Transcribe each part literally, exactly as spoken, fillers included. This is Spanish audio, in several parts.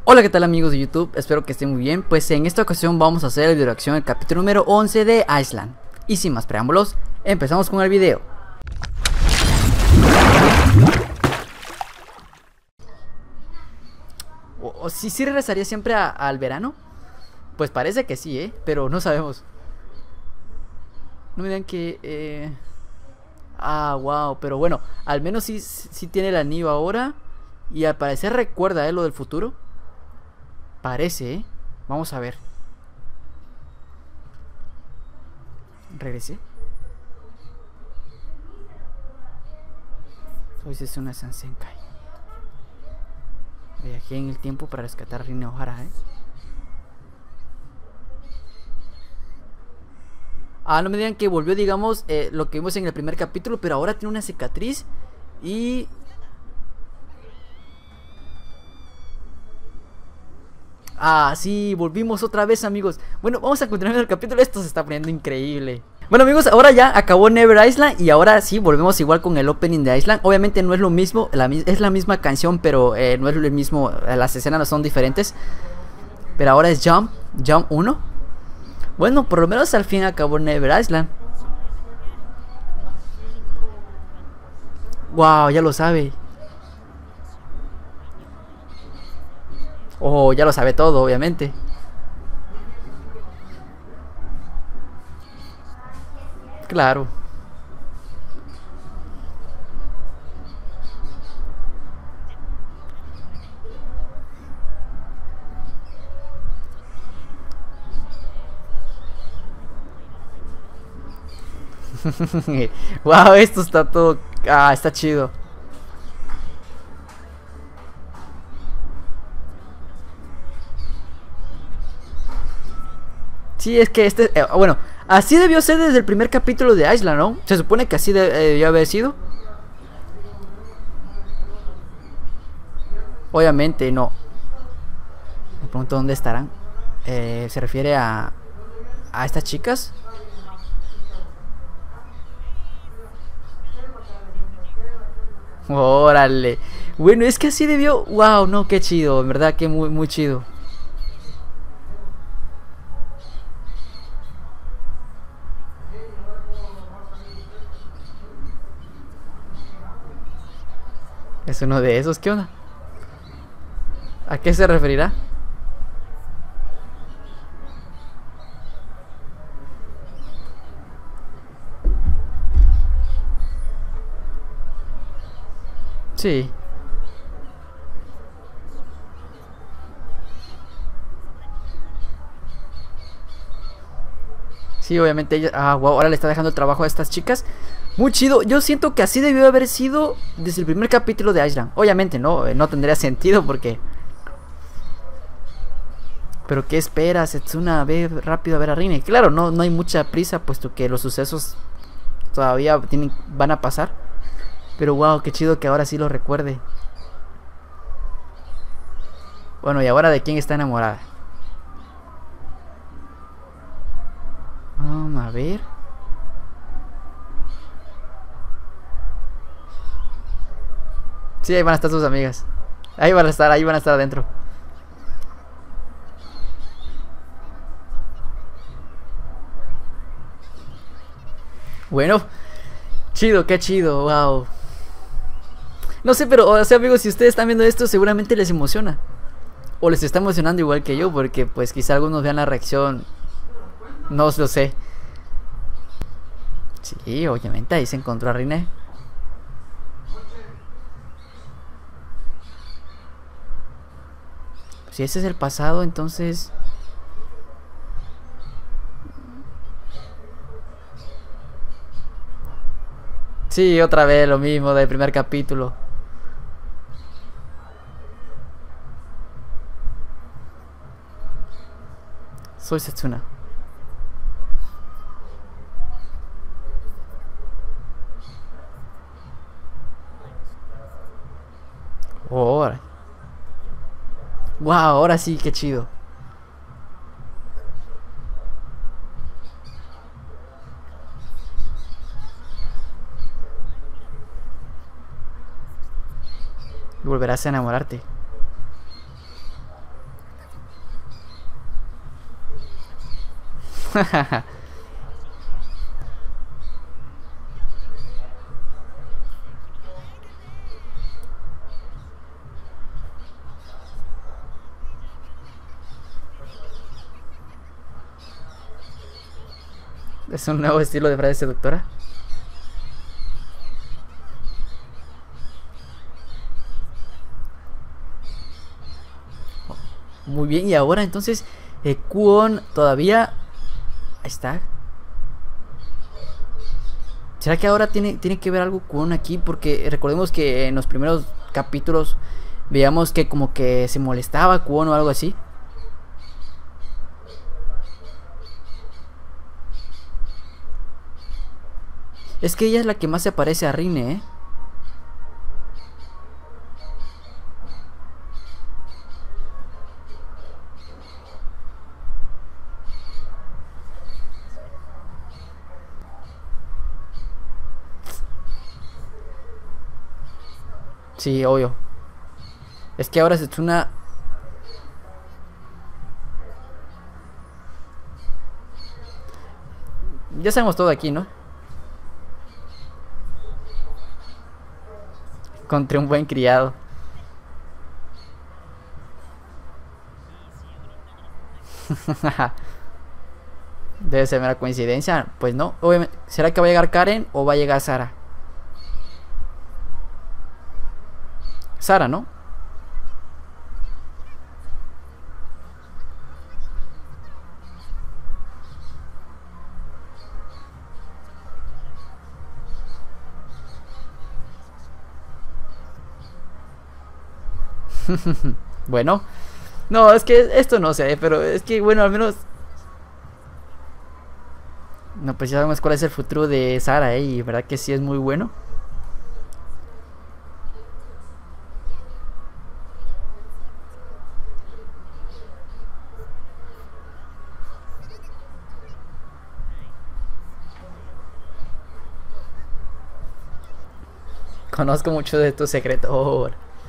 Hola, ¿qué tal amigos de YouTube? Espero que estén muy bien. Pues en esta ocasión vamos a hacer la video reacción del capítulo número once de Island. Y sin más preámbulos, empezamos con el video. ¿O, o si sí regresaría siempre a, al verano? Pues parece que sí, ¿eh? Pero no sabemos. No me digan que... Eh... Ah, wow, pero bueno, al menos sí, sí tiene el anillo ahora. Y al parecer recuerda, ¿eh? Lo del futuro. Parece, ¿eh? Vamos a ver. Regresé. Soy Setsuna Sansenkai. Viajé en el tiempo para rescatar a Rine Ohara, ¿eh? Ah, no me digan que volvió, digamos, eh, lo que vimos en el primer capítulo, pero ahora tiene una cicatriz. Y... Ah, sí, volvimos otra vez, amigos. Bueno, vamos a continuar el capítulo. Esto se está poniendo increíble. Bueno, amigos, ahora ya acabó Never Island. Y ahora sí, volvemos igual con el opening de Island. Obviamente no es lo mismo, la, es la misma canción, pero eh, no es lo mismo. Las escenas son diferentes. Pero ahora es Jump, Jump uno. Bueno, por lo menos al fin acabó Never Island. Wow, ya lo sabe. Oh, ya lo sabe todo, obviamente. Claro. Wow, esto está todo... Ah, está chido. Sí, es que este... Eh, bueno, así debió ser desde el primer capítulo de Island, ¿no? Se supone que así de, eh, debió haber sido. Obviamente no. Me pregunto dónde estarán. Eh, ¿Se refiere a... a estas chicas? Órale. Bueno, es que así debió... Wow, no, qué chido. En verdad que muy, muy chido. Es uno de esos, ¿qué onda? ¿A qué se referirá? Sí. Sí, obviamente ella... Ah, wow, ahora le está dejando el trabajo a estas chicas. Muy chido, yo siento que así debió haber sido desde el primer capítulo de Island. Obviamente no, no tendría sentido porque... Pero ¿qué espera Setsuna? Ve rápido a ver a Rine. Claro, no, no hay mucha prisa puesto que los sucesos todavía tienen, van a pasar. Pero wow, qué chido que ahora sí lo recuerde. Bueno, ¿y ahora de quién está enamorada? Vamos a ver. Sí, ahí van a estar sus amigas. Ahí van a estar, ahí van a estar adentro. Bueno, chido, qué chido, wow. No sé, pero, o sea, amigos, si ustedes están viendo esto, seguramente les emociona. O les está emocionando igual que yo, porque pues quizá algunos vean la reacción. No lo sé. Sí, obviamente, ahí se encontró a Rine. Si ese es el pasado, entonces... Sí, otra vez lo mismo del primer capítulo. Soy Setsuna. Oh, ahora. Wow, ahora sí, qué chido. Volverás a enamorarte. Es un nuevo estilo de frase seductora. Muy bien, y ahora entonces eh, Kwon todavía... Ahí está. ¿Será que ahora tiene, tiene que ver algo Kwon aquí? Porque recordemos que en los primeros capítulos veíamos que como que se molestaba Kwon o algo así. Es que ella es la que más se parece a Rine, ¿eh? Sí, obvio. Es que ahora Setsuna... Ya sabemos todo aquí, ¿no? Encontré un buen criado. Debe ser mera coincidencia. Pues no, obviamente. ¿Será que va a llegar Karen o va a llegar Sara? Sara, ¿no? Bueno. No, es que esto no sé, pero es que bueno, al menos... No, pues ya sabemos cuál es el futuro de Sara, ¿eh? Y verdad que sí es muy bueno. Conozco mucho de tu secreto. Oh.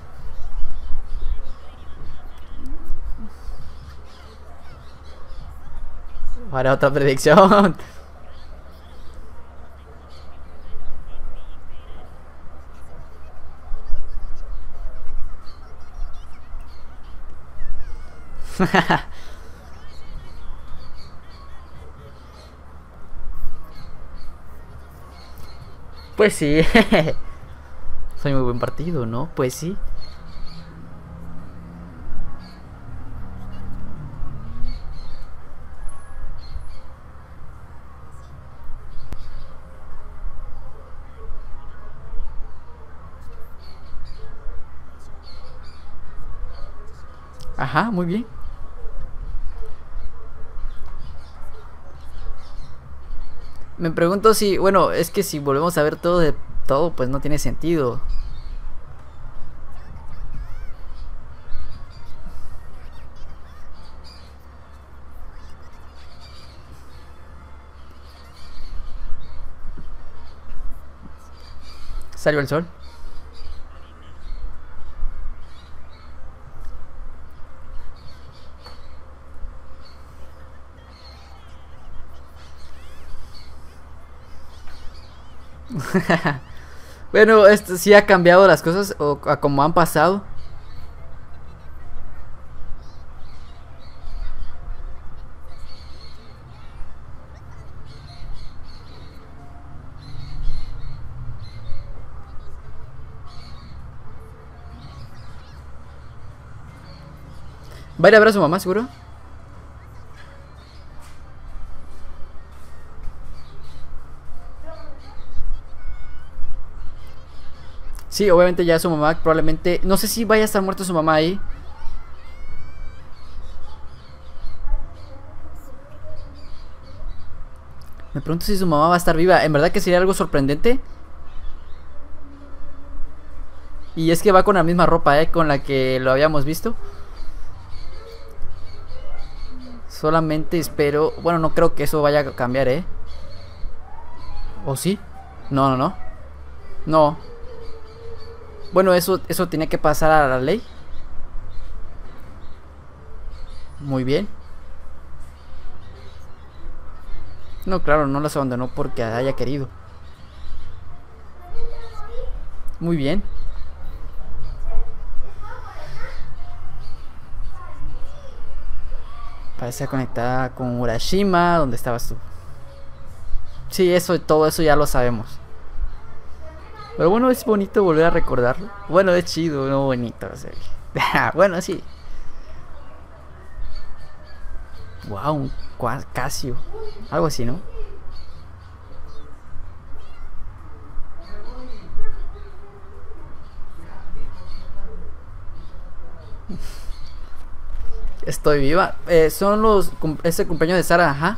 Ahora otra predicción. Pues sí. Soy muy buen partido, ¿no? Pues sí. Ajá, muy bien. Me pregunto si, bueno, es que si volvemos a ver todo de todo, pues no tiene sentido. Salió el sol. Bueno, esto sí ha cambiado las cosas o a como han pasado. ¿Va a ir a ver a su mamá, seguro? Sí, obviamente ya su mamá probablemente... No sé si vaya a estar muerta su mamá ahí. Me pregunto si su mamá va a estar viva. En verdad que sería algo sorprendente. Y es que va con la misma ropa, ¿eh? Con la que lo habíamos visto. Solamente espero... Bueno, no creo que eso vaya a cambiar, ¿eh? ¿O sí? No, no, no. No. Bueno, eso, eso tenía que pasar a la ley. Muy bien. No, claro, no los abandonó porque haya querido. Muy bien. Parece conectada con Urashima, donde estabas tú. Sí, eso, todo eso ya lo sabemos. Pero bueno, es bonito volver a recordarlo. Bueno, es chido, no bonito. O sea. Bueno, sí. Wow, un Casio. Algo así, ¿no? Estoy viva. Eh, son los. Ese cumpleaños de Sara, ajá.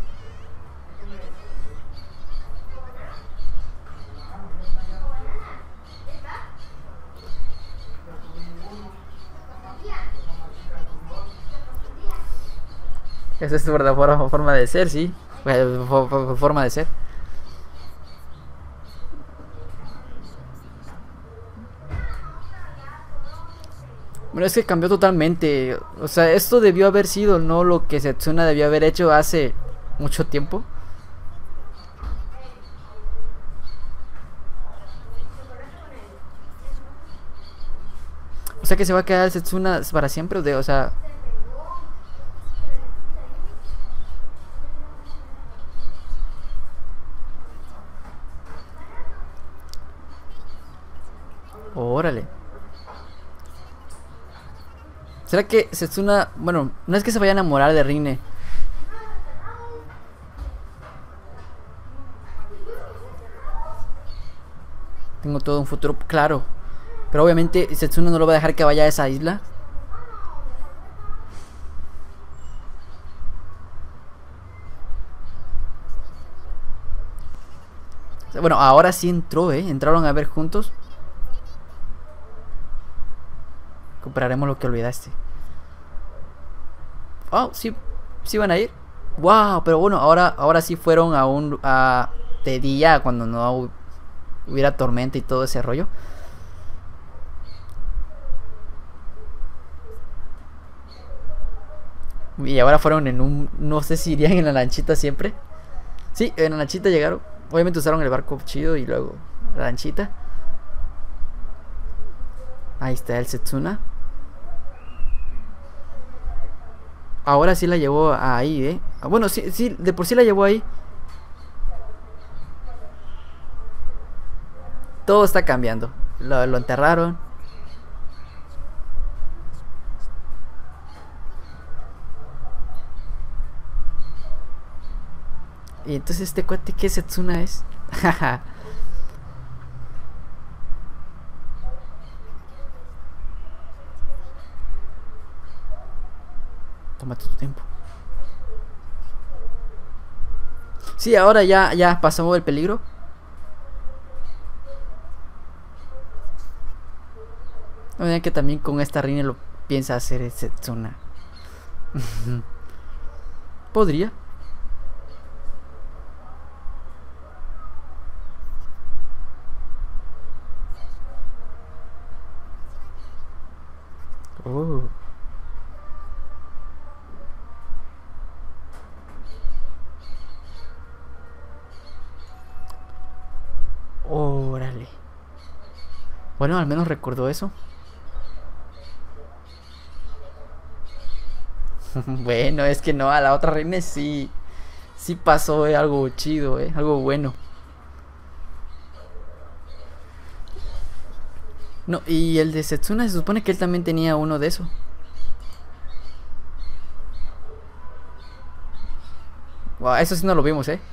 Esa es tu verdadera forma de ser, sí. Eh, Forma de ser. Bueno, es que cambió totalmente. O sea, esto debió haber sido no lo que Setsuna debió haber hecho hace mucho tiempo. O sea que se va a quedar Setsuna para siempre. De, o sea. Órale. ¿Será que Setsuna... Bueno, no es que se vaya a enamorar de Rine. Tengo todo un futuro claro. Pero obviamente Setsuna no lo va a dejar que vaya a esa isla. Bueno, ahora sí entró, ¿eh? Entraron a ver juntos. Compraremos lo que olvidaste. Oh, sí, sí van a ir. Wow, pero bueno, ahora, ahora sí fueron a un a, de día cuando no hubiera tormenta y todo ese rollo. Y ahora fueron en un, no sé si irían en la lanchita siempre. Sí, en la lanchita llegaron. Obviamente usaron el barco chido y luego la lanchita. Ahí está el Setsuna. Ahora sí la llevó ahí, ¿eh? Bueno, sí, sí, de por sí la llevó ahí. Todo está cambiando. Lo, lo enterraron. Y entonces este cuate, ¿qué Setsuna es? Tómate tu tiempo. Sí, ahora ya, ya pasamos el peligro. No me que también con esta Rine lo piensa hacer el Setsuna. Podría. Oh. Órale. Bueno, al menos recordó eso. Bueno, es que no, a la otra reina sí. Sí pasó eh, algo chido, eh, algo bueno. No, y el de Setsuna se supone que él también tenía uno de eso. Wow, eso sí no lo vimos, eh.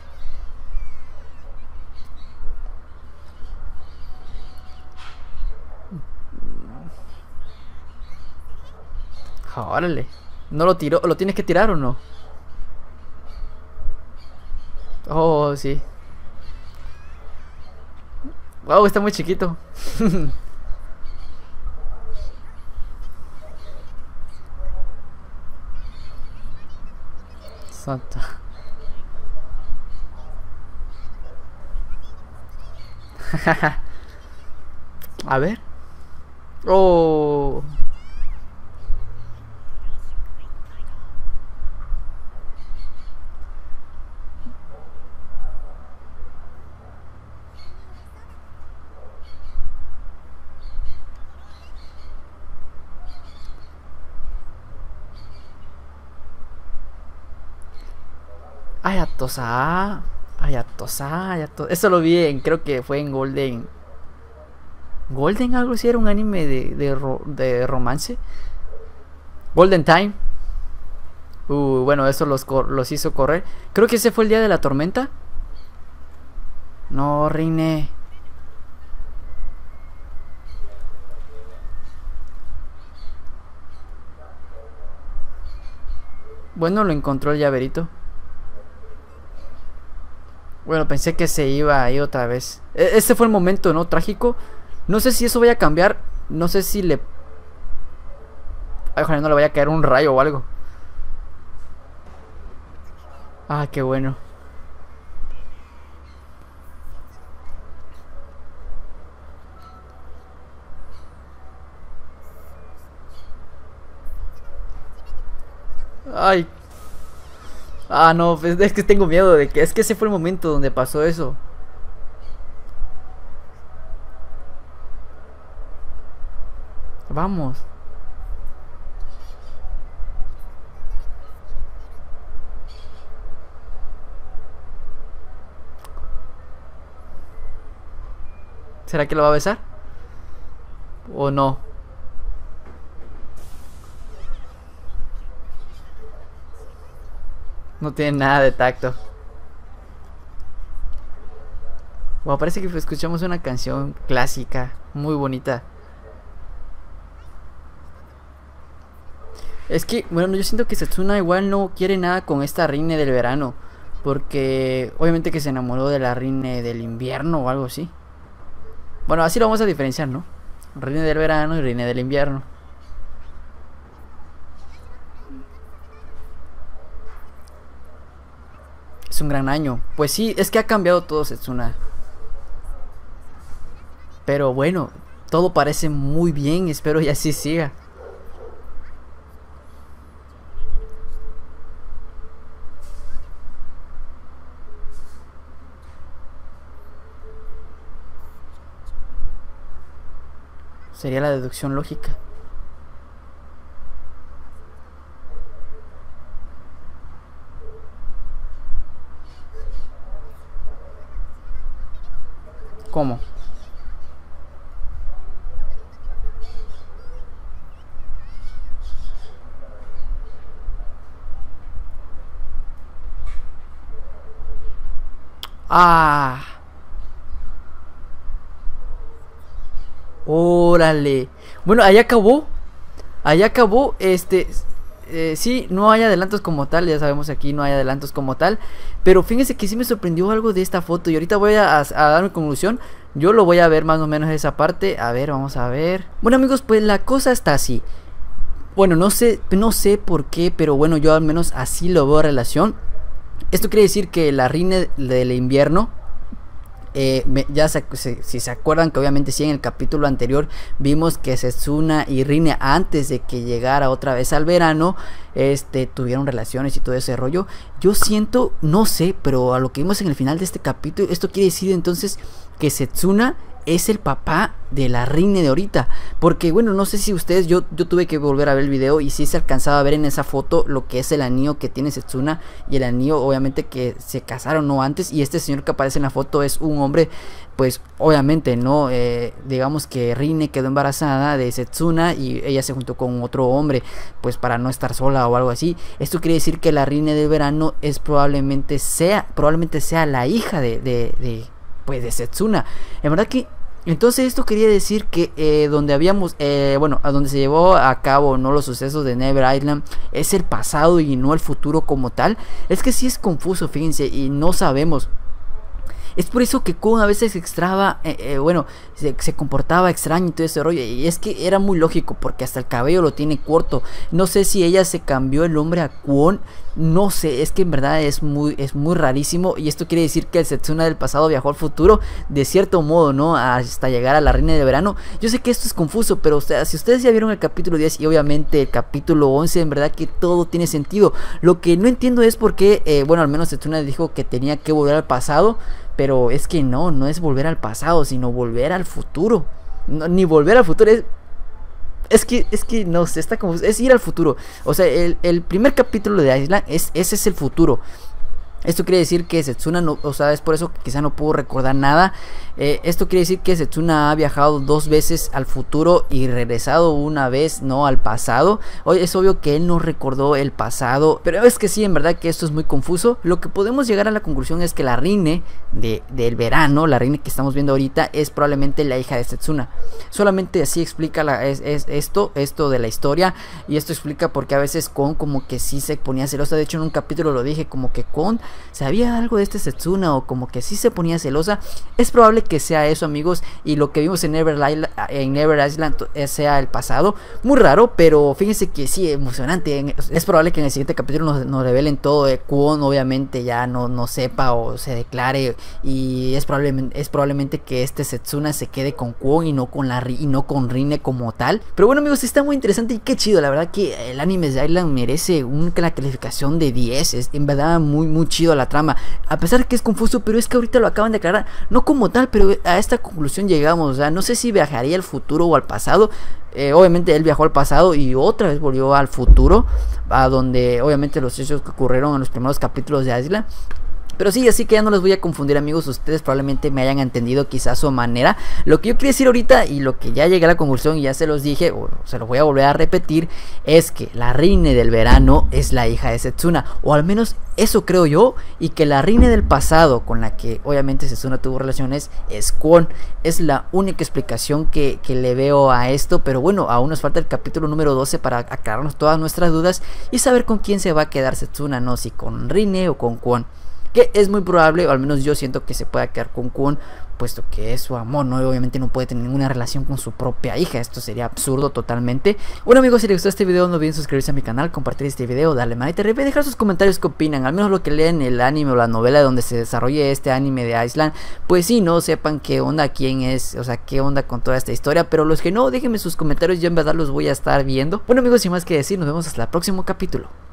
Órale. ¿No lo tiró? ¿Lo tienes que tirar o no? Oh, sí. Wow, está muy chiquito. Santa. A ver. Oh. Ayatosa. Ayatosa, Ayato... Eso lo vi en, creo que fue en Golden. Golden algo así, era un anime de, de, ro, de romance. Golden Time. Uh, bueno, eso los, los hizo correr. Creo que ese fue el día de la tormenta. No, Rine. Bueno, lo encontró el llaverito. Bueno, pensé que se iba ahí otra vez. E ese fue el momento, ¿no? Trágico. No sé si eso vaya a cambiar. No sé si le... Ay, ojalá no le vaya a caer un rayo o algo. Ah, qué bueno. Ay. Ah, no, pues es que tengo miedo de que... Es que ese fue el momento donde pasó eso. Vamos. ¿Será que lo va a besar? ¿O no? No tiene nada de tacto. Wow, parece que escuchamos una canción clásica, muy bonita. Es que, bueno, yo siento que Setsuna igual no quiere nada con esta Rine del verano. Porque obviamente que se enamoró de la Rine del invierno o algo así. Bueno, así lo vamos a diferenciar, ¿no? Rine del verano y Rine del invierno. Es un gran año. Pues sí, es que ha cambiado todo Setsuna. Pero bueno, todo parece muy bien. Espero y así siga. Sería la deducción lógica. ¿Cómo? Ah. Órale. Bueno, ahí acabó. Ahí acabó. Este. Eh, sí, no hay adelantos como tal. Ya sabemos aquí no hay adelantos como tal. Pero fíjense que sí me sorprendió algo de esta foto. Y ahorita voy a, a, a dar mi conclusión. Yo lo voy a ver más o menos esa parte. A ver, vamos a ver. Bueno, amigos, pues la cosa está así. Bueno, no sé, no sé por qué, pero bueno, yo al menos así lo veo a relación. Esto quiere decir que la Rine del invierno, eh, me, ya se, se, si se acuerdan que obviamente sí en el capítulo anterior vimos que Setsuna y Rine antes de que llegara otra vez al verano, este, tuvieron relaciones y todo ese rollo. Yo siento, no sé, pero a lo que vimos en el final de este capítulo, esto quiere decir entonces que Setsuna es el papá de la Rine de ahorita. Porque bueno, no sé si ustedes, yo, yo tuve que volver a ver el video y sí se alcanzaba a ver en esa foto lo que es el anillo que tiene Setsuna y el anillo obviamente que se casaron no antes. Y este señor que aparece en la foto es un hombre, pues obviamente no, eh, digamos que Rine quedó embarazada de Setsuna y ella se juntó con otro hombre, pues para no estar sola o algo así. Esto quiere decir que la Rine del verano es probablemente sea, probablemente sea la hija de, de, de pues de Setsuna. En verdad que entonces esto quería decir que eh, donde habíamos, eh, bueno, a donde se llevó a cabo no los sucesos de Never Island es el pasado y no el futuro como tal. Es que sí es confuso, fíjense, y no sabemos. Es por eso que Kwon a veces extraba, eh, eh, bueno, se, se comportaba extraño y todo ese rollo. Y es que era muy lógico porque hasta el cabello lo tiene corto. No sé si ella se cambió el nombre a Kwon. No sé, es que en verdad es muy, es muy rarísimo. Y esto quiere decir que el Setsuna del pasado viajó al futuro de cierto modo, ¿no? Hasta llegar a la Reina de Verano. Yo sé que esto es confuso, pero o sea, si ustedes ya vieron el capítulo diez y obviamente el capítulo once, en verdad que todo tiene sentido. Lo que no entiendo es por qué, eh, bueno, al menos Setsuna dijo que tenía que volver al pasado. Pero es que no, no es volver al pasado, sino volver al futuro. No, ni volver al futuro, es... Es que, es que no sé, está como... Es ir al futuro. O sea, el, el primer capítulo de Island, es, ese es el futuro. Esto quiere decir que Setsuna no, o sea, es por eso que quizá no pudo recordar nada. Eh, esto quiere decir que Setsuna ha viajado dos veces al futuro y regresado una vez, no, al pasado. Hoy es obvio que él no recordó el pasado, pero es que sí, en verdad que esto es muy confuso. Lo que podemos llegar a la conclusión es que la Rine de, del verano, la Rine que estamos viendo ahorita, es probablemente la hija de Setsuna. Solamente así explica la, es, es esto, esto de la historia, y esto explica por qué a veces Kon como que sí se ponía celosa. De hecho, en un capítulo lo dije, como que Kon sabía algo de este Setsuna o como que sí se ponía celosa. Es probable que sea eso, amigos, y lo que vimos en Never Island, en Never Island sea el pasado. Muy raro, pero fíjense que sí, emocionante. Es probable que en el siguiente capítulo nos, nos revelen todo. eh, Kwon obviamente ya no, no sepa o se declare, y es probablemente, es probablemente que este Setsuna se quede con Kwon y no con la y no con Rine como tal. Pero bueno, amigos, está muy interesante y qué chido. La verdad que el anime de Island merece una calificación de diez. Es en verdad muy muy chido la trama, a pesar que es confuso, pero es que ahorita lo acaban de aclarar, no como tal, pero a esta conclusión llegamos. O sea, no sé si viajaría al futuro o al pasado. Eh, obviamente él viajó al pasado y otra vez volvió al futuro, a donde obviamente los hechos que ocurrieron en los primeros capítulos de Island. Pero sí, así que ya no les voy a confundir, amigos. Ustedes probablemente me hayan entendido quizás su manera. Lo que yo quería decir ahorita, y lo que ya llegué a la conclusión y ya se los dije, o se los voy a volver a repetir, es que la Rine del verano es la hija de Setsuna, o al menos eso creo yo. Y que la Rine del pasado, con la que obviamente Setsuna tuvo relaciones, es Kwon. Es la única explicación que, que le veo a esto. Pero bueno, aún nos falta el capítulo número doce para aclararnos todas nuestras dudas y saber con quién se va a quedar Setsuna, no si con Rine o con Kwon, que es muy probable, o al menos yo siento que se pueda quedar con Kwon, puesto que es su amor, ¿no? Obviamente no puede tener ninguna relación con su propia hija. Esto sería absurdo totalmente. Bueno, amigos, si les gustó este video, no olviden suscribirse a mi canal, compartir este video, darle manita arriba y dejar sus comentarios qué opinan, al menos lo que leen el anime o la novela donde se desarrolle este anime de Island. Pues sí, no sepan qué onda, quién es, o sea, qué onda con toda esta historia. Pero los que no, déjenme sus comentarios, yo en verdad los voy a estar viendo. Bueno, amigos, sin más que decir, nos vemos hasta el próximo capítulo.